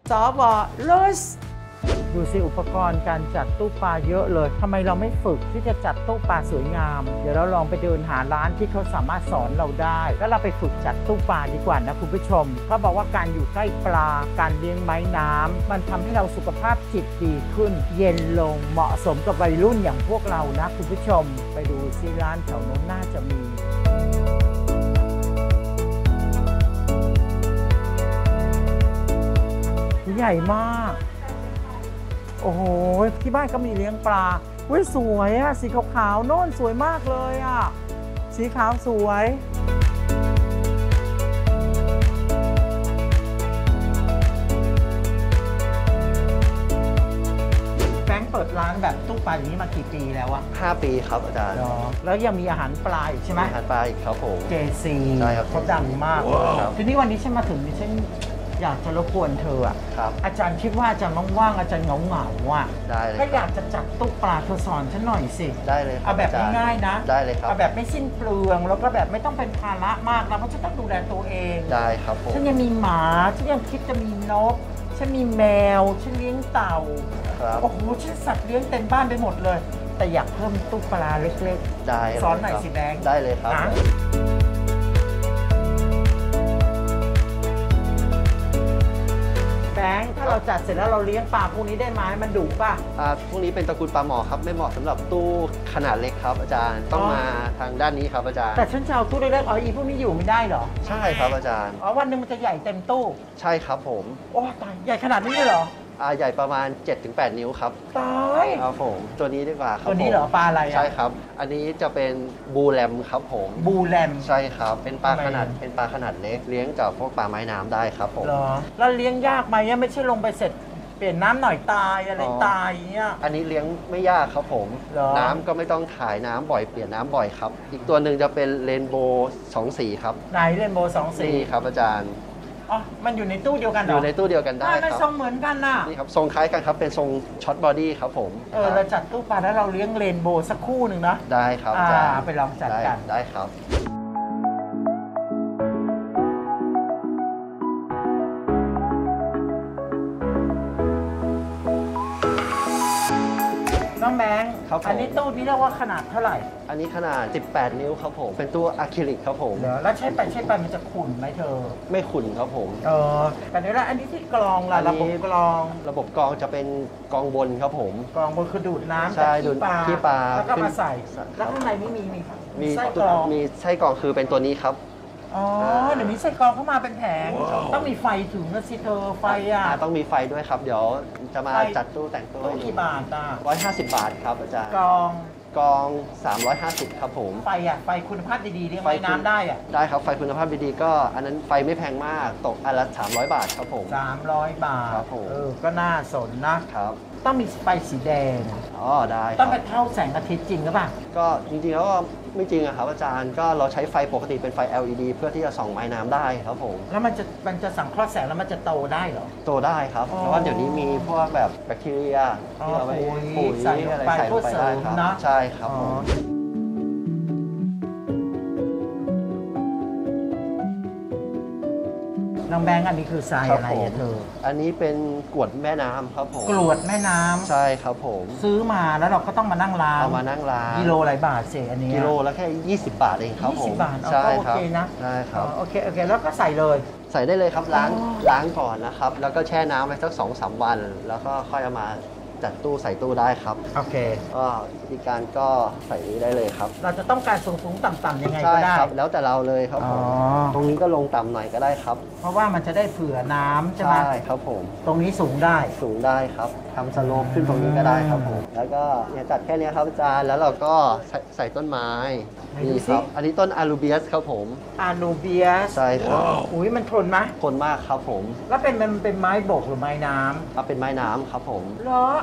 สวลสดูสิอุปกรณ์การจัดตู้ปลาเยอะเลยทำไมเราไม่ฝึกที่จะจัดตู้ปลาสวยงามเดี๋ยวเราลองไปเดินหาร้านที่เขาสามารถสอนเราได้แล้วเราไปฝึกจัดตู้ปลาดีกว่านะคุณผู้ชมเขาบอกว่าการอยู่ใกล้ปลาการเลี้ยงไม้น้ำมันทำให้เราสุขภาพจิตดีขึ้นเย็นลงเหมาะสมกับวัยรุ่นอย่างพวกเรานะคุณผู้ชมไปดูซิร้านแถวโน้นน่าจะมีใหญ่มากโอ้โหที่บ้านก็มีเลี้ยงปลาอุ้ยสวยอะสีขาวๆโน่นสวยมากเลยอะสีขาวสวยแฟรงค์เปิดร้านแบบตู้ปลาอย่างนี้มากี่ปีแล้วอะ 5 ปีครับอาจารย์แล้วยังมีอาหารปลาอีกใช่ไหมอาหารปลาอีกครับผมเจซีใช่ครับเขาดังมากทีนี้วันนี้ฉันมาถึงดิฉันอยากจะรบกวนเธออ่ะอาจารย์คิดว่าอาจารย์ว่างๆอาจารย์เหงาอ่ะได้เลยก็อยากจะจัดตู้ปลาเธอสอนฉันหน่อยสิได้เลยเอาแบบง่ายๆนะได้เลยครับเอาแบบไม่สิ้นเปลืองแล้วก็แบบไม่ต้องเป็นภาระมากนะเพราะฉันต้องดูแลตัวเองได้ครับผมฉันยังมีหมาฉันยังคิดจะมีนกฉันมีแมวฉันเลี้ยงเต่าโอ้โหฉันสัตว์เลี้ยงเต็มบ้านไปหมดเลยแต่อยากเพิ่มตู้ปลาเล็กๆได้สอนหน่อยสิแบงค์ได้เลยครับแบงค์ถ้าเราจัดเสร็จแล้วเราเลี้ยงปลาพวกนี้ได้ไหมมันดุป่ะพวกนี้เป็นตระกูลปลาหมอครับไม่เหมาะสำหรับตู้ขนาดเล็กครับอาจารย์ต้องมาทางด้านนี้ครับอาจารย์แต่ฉันจะเอาตู้เล็กๆอีพวกนี้อยู่ไม่ได้เหรอใช่ครับอาจารย์วันหนึ่งมันจะใหญ่เต็มตู้ใช่ครับผมโอ้ตายใหญ่ขนาดนี้เลยเหรอใหญ่ประมาณ 7-8 นิ้วครับตายครับผมตัวนี้ดีกว่าครับตัวนี้เหรอปลาอะไรใช่ครับอันนี้จะเป็นบูแลมครับผมบูแลมใช่ครับเป็นปลาขนาดเล็กเลี้ยงกับพวกปลาไม้น้ำได้ครับผมเหรอแล้วเลี้ยงยากไหมไม่ใช่ลงไปเสร็จเปลี่ยนน้ำหน่อยตายอะไรตายเงี้ยอันนี้เลี้ยงไม่ยากครับผมน้ำก็ไม่ต้องถ่ายน้ำบ่อยเปลี่ยนน้ำบ่อยครับอีกตัวหนึ่งจะเป็นเรนโบว์2 สีครับไหนเรนโบว์2 สีครับอาจารย์มันอยู่ในตู้เดียวกันเหรออยู่ในตู้เดียวกันได้ครับทรงเหมือนกันน่ะนี่ครับทรงคล้ายกันครับเป็นทรงช็อตบอดี้ครับผมเราจัดตู้ปลาแล้วเราเลี้ยงเรนโบว์สักคู่หนึ่งนะได้ครับอาจารย์ไปลองจัดกันได้ครับน้องแบงค์อันนี้ตู้นี้เรียกว่าขนาดเท่าไหร่อันนี้ขนาด18 นิ้วครับผมเป็นตู้อะคริลิกครับผมแล้วใช้ไปมันจะขุ่นไหมเธอไม่ขุ่นครับผมแต่เดี๋ยวอันนี้ที่กรองล่ะระบบกรองจะเป็นกรองบนครับผมกรองบนคือดูดน้ำจากขี้ปลาแล้วก็มาใส่แล้วข้างในไม่มีไส้กรองมีไส้กรองคือเป็นตัวนี้ครับเดี๋ยวนี้ไส้กรองเข้ามาเป็นแผงต้องมีไฟถึงนะสิเธอไฟต้องมีไฟด้วยครับเดี๋ยวจะมาจัดตู้แต่งตู้กี่บาท 150 บาทครับอาจารย์กรอง 350ครับผมไฟคุณภาพดีๆเลี้ยงไว้น้ำได้ได้ครับไฟคุณภาพดีๆก็อันนั้นไฟไม่แพงมากตกอันละ300 บาทครับผม 300 บาทครับผมก็น่าสนนะครับต้องมีไฟสีแดงได้ต้องไปเท่าแสงอาทิตย์จริงหรือเปล่าก็จริงๆแล้วก็ไม่จริงอะครับอาจารย์ก็เราใช้ไฟปกติเป็นไฟ LED เพื่อที่จะส่องไม้น้ำได้ครับผมแล้วมันจะสังเคราะห์แสงแล้วมันจะโตได้เหรอโตได้ครับเพราะว่าเดี๋ยวนี้มีพวกแบบแบคทีเรียที่เราไปปุ๋ยอะไรใส่ลงไปได้ครับใช่ครับน้องแบงค์อันนี้คือทรายอะไรเธออันนี้เป็นกรวดแม่น้ำครับผมกรวดแม่น้ำใช่ครับผมซื้อมาแล้วเราก็ต้องมานั่งล้างเอามานั่งล้างกิโลอะไรบาทเศษอันนี้กิโลแล้วแค่20 บาทเองครับผม 20 บาทใช่ครับโอเคนะใช่ครับโอเคแล้วก็ใส่เลยใส่ได้เลยครับล้างก่อนนะครับแล้วก็แช่น้ำไว้สัก 2-3 วันแล้วก็ค่อยเอามาจัดตู้ใส่ตู้ได้ครับโอเคก็วิธีการก็ใส่นี้ได้เลยครับเราจะต้องการสูงต่ำๆยังไงก็ได้ครับแล้วแต่เราเลยครับตรงนี้ก็ลงต่ำหน่อยก็ได้ครับเพราะว่ามันจะได้เผื่อน้ำใช่ไหมใช่ครับผมตรงนี้สูงได้ครับทำสโลปขึ้นตรงนี้ก็ได้ครับผมแล้วก็เนี่ยจัดแค่นี้ครับอาจารย์แล้วเราก็ใส่ต้นไม้นี่ครับอันนี้ต้นอารูเบียสครับผมอารูเบียสใช่ครับอุ้ยมันทนไหมทนมากครับผมแล้วเป็นไม้บกหรือไม้น้ำเป็นไม้น้ำครับผมเหรออ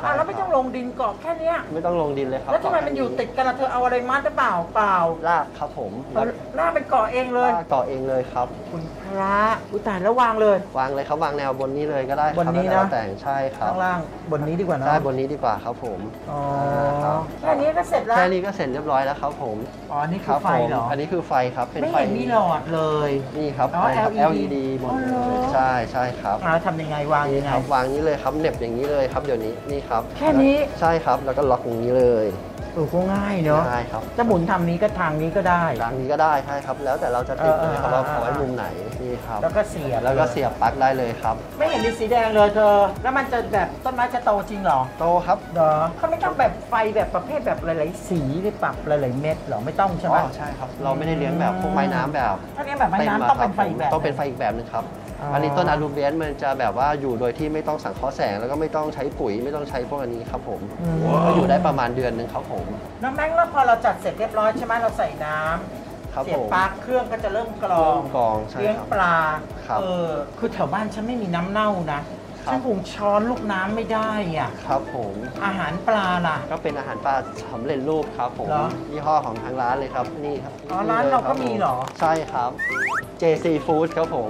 แล้วไม่ต้องลงดินเกาะแค่เนี้ยไม่ต้องลงดินเลยครับแล้วทำไมมันอยู่ติดกันล่ะเธอเอาอะไรมัดหรือเปล่าเปล่าลากครับผมลากเป็นเกาะเองเลยลากต่อเองเลยครับคุณพระอุยตายแล้ววางเลยวางเลยครับวางแนวบนนี้เลยก็ได้ครับบนนี้นะแล้วแต่งใช่ครับข้างล่างบนนี้ดีกว่าเนอะใช่บนนี้ดีกว่าครับผมอ๋อครับแค่นี้ก็เสร็จแล้วแค่นี้ก็เสร็จเรียบร้อยแล้วครับผมอ๋อนี่คคือรับไฟผมเหรออันนี้คือไฟครับเป็นไม่ไฟเห็นมีหลอดเลยนี่ครับอ๋อเป็นครับ LED LED หมดเลอ๋อเหรยอใช่ครับทำยังไงวางนี่ยังไงครับวางนี้เลยครับเหน็บอย่างนี้เลยครับเดี๋ยวนี้นี่ครับแค่นี้ใช่ครับแล้วก็ล็อกอย่างนี้เลยก็ง่ายเนอะใช่ครับจะหมุนทางนี้ก็ทางนี้ก็ได้ทางนี้ก็ได้ใช่ครับ แล้วแต่เราจะติดเลยครับเออว่าเอาไว้มุมไหนนี่ครับแล้วก็เสียบแล้วก็เสียบปลั๊กได้เลยครับไม่เห็นมีสีแดงเลยเธอ แล้วมันจะแบบต้นไม้จะโตจริงเหรอโตครับเหรอเขาไม่ต้องแบบไฟแบบประเภทแบบหลายๆสีหรือปรับหลายๆเม็ดเหรอไม่ต้องใช่ไหมอ๋อใช่ครับ เราไม่ได้เลี้ยงแบบพวกไม้น้ำแบบถ้าเลี้ยงแบบไม้น้ำต้องเป็นไฟอีกแบบต้องเป็นไฟอีกแบบนึงครับอ๋ออัอันนี้ต้นอารูเบียนมันจะแบบว่าอยู่โดยที่ไม่ต้องสังเคราะห์แสงแล้วก็ไม่ต้องใช้ปุ๋ยไม่ต้องใช้พวกอันนี้ครับผมก็อยู่ได้ประมาณเดือนนึงครับผมน้องแบงค์แล้วพอเราจัดเสร็จเรียบร้อยใช่ไหมเราใส่น้ำครับเสียบผมปลั๊กเครื่องก็จะเริ่มกรองกรองใช่เลี้ยงครับปลาครับคือแถวบ้านฉันไม่มีน้ำเน่านะฉันคงช้อนลูกน้ำไม่ได้อ่ะครับผมอาหารปลาล่ะก็เป็นอาหารปลาสำเร็จรูปครับผมเหรอยี่ห้อของทางร้านเลยครับนี่ครับอ๋อร้านเราก็มีเหรอใช่ครับ JC Food ครับผม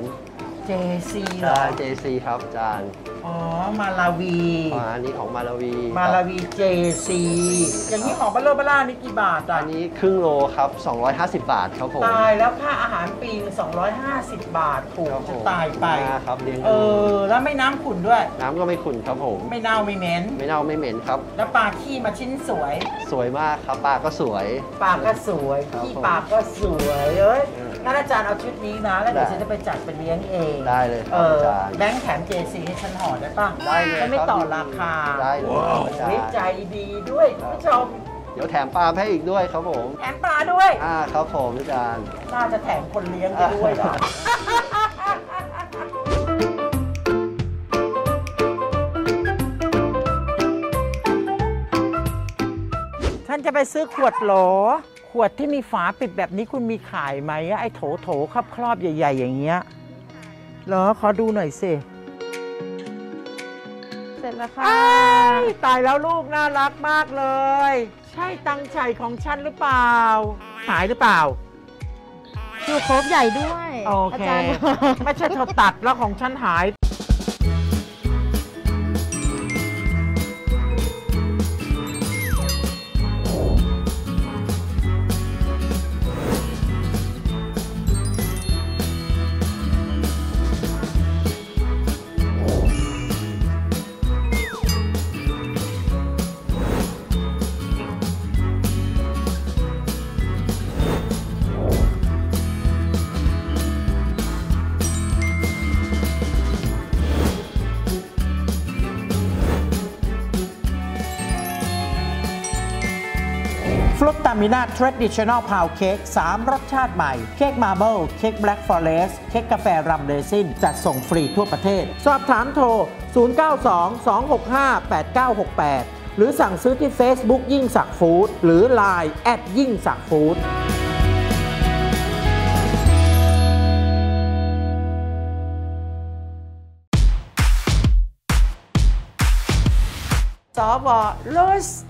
JC เหรอใช่ JC ครับอาจารย์อ๋อมาลาวีอันนี้ของมาลาวีมาลาวี JC อย่างนี้ของบัลเลอร์บัลล่านี่กี่บาทอ่ะอันนี้ครึ่งโลครับ 250 บาทครับผมตายแล้วค่าอาหารปีน250 บาทถูกครับผจะมตายไปครับเลี้ยงแล้วไม่น้ำขุ่นด้วยน้ำก็ไม่ขุ่นครับผมไม่เน่าไม่เหม็นไม่เน่าไม่เหม็นครับแล้วปลาขี้มาชิ้นสวยสวยมากครับปลาก็สวยปลาก็สวยครับขี้ผมปลาก็สวยเอ้ยอืมงั้นอาจารย์เอาชุดนี้นะ แล้วเดี๋ยวได้ฉันจะไปจัดเป็นเลี้ยงเองได้เลยครับอาจารย์แบงค์แถม JC ให้ฉันห่อได้ป่ะได้เลยฉันไม่ครับต่อราคาได้เลยครับอาจารเฮ้ยย์ใจดีด้วยคุณผู้ชมเดี๋ยวแถมปลาให้อีกด้วยครับผมแถมปลาด้วยครับผมอาจารย์น่าจะแถมคนเลี้ยงไปด้วยเหรอ ท่านจะไปซื้อขวดโหล ขวดที่มีฝาปิดแบบนี้คุณมีขายไหมไอ้โถครอบๆใหญ่ ๆ อย่างเงี้ยเหรอขอดูหน่อยสิเสร็จแล้วค่ะอ้ายตายแล้วลูกน่ารักมากเลย ใช่ตังใจของฉันหรือเปล่า หายหรือเปล่าอยู่ครบใหญ่ด้วยโอเคาจารย์ไม่ใช่เธอตัดแล้วของฉันหาย ฟลุตตามิน่า Traditional Pound Cake 3 รสชาติใหม่ เค้กมาร์เบิลเค้กแบล็กฟอเรสต์เค้กกาแฟรัมเรซินจัดส่งฟรีทั่วประเทศ สอบถามโทร 0922658968 หรือสั่งซื้อที่ Facebook ยิ่งศักดิ์ฟู้ดหรือ Line ยิ่งศักดิ์ฟู้ดสวลส